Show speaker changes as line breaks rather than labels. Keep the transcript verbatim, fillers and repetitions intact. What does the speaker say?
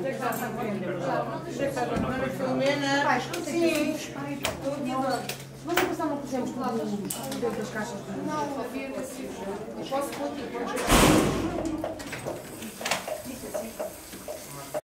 Filomena. Sim. Vamos passar uma coisa por lá dentro das caixas. Não, havia. Posso pôr aqui.